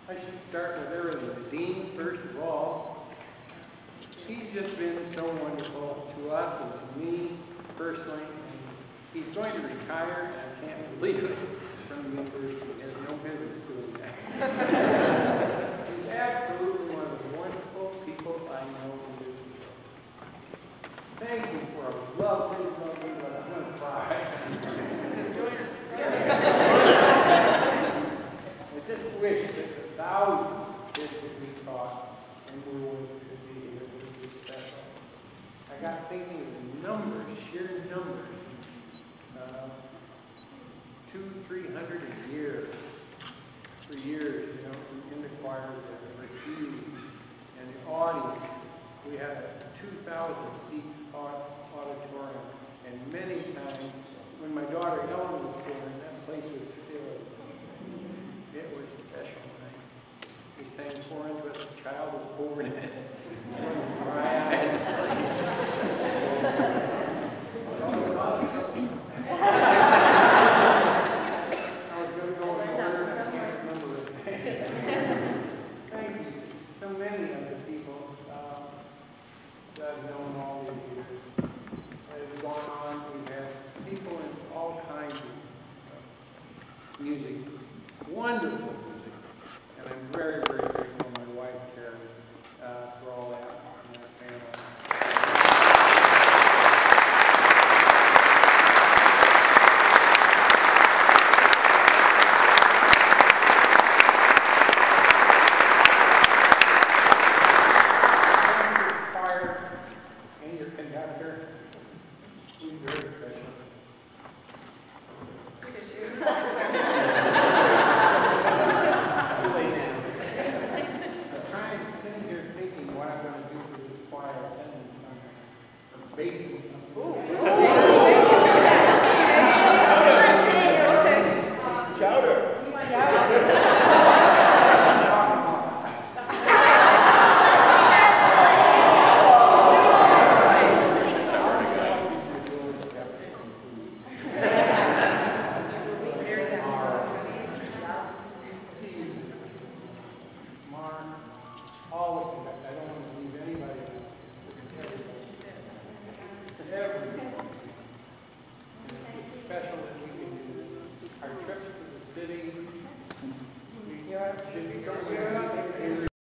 I should start with everything. The dean, first of all, he's just been so wonderful to us and to me personally. He's going to retire, and I can't believe it, from the university. He has no business doing that. He's absolutely one of the wonderful people I know in this world. Thank you for a lovely, but I'm going to cry. Join us. I just wish that the thousands of kids that we taught and we could be here. It was special. I got thinking of the numbers, sheer numbers. 200-300 a year for years, you know, in the choir there were huge. And the audiences, we had a 2,000-seat auditorium, and many times when my daughter Ellen was born, that place was filled. It was a special night. We sang "Pour Into Us a Child is Born," and one dry-eyed place. Music, wonderful music, and I'm very, very grateful to my wife, Karen, for all that, and our family. This choir and your conductor, he's very special. Baking something. Chowder. All of you, I don't want to leave anybody out. It's special that we can do our trips to the city. We should be somewhere.